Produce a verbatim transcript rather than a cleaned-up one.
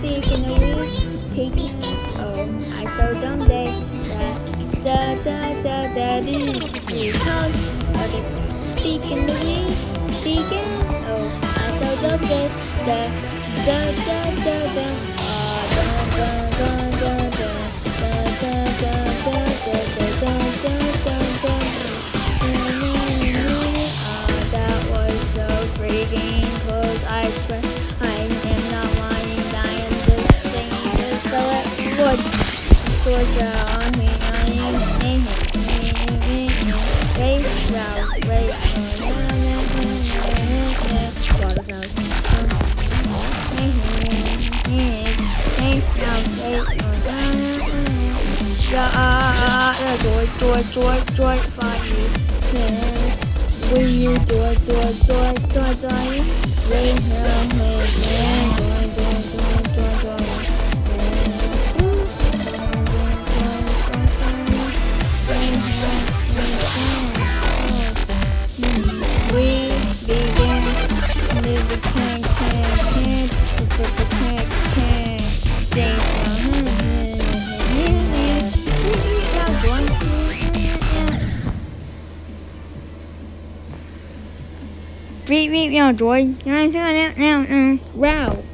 speaking the weed, peeking. Oh, I so dumb day. Da da da da dee dee talk. Okay, speaking the weed, speaking. Oh, I so dumb day. Da da da da da. Ah, da da da da da da da da da da da da da da. That was so freaking close, I swear. I am not lying, I am just saying this so it would. Georgia on me, I am race route, race George, George, George, George, find you. Will you do it, do it, do it, do it, do it? Lay down, lay down, do it, do it, do it, do it, do it. We begin with the can, can, can, with the can, can, dance Read, read, now, Joy. Wow.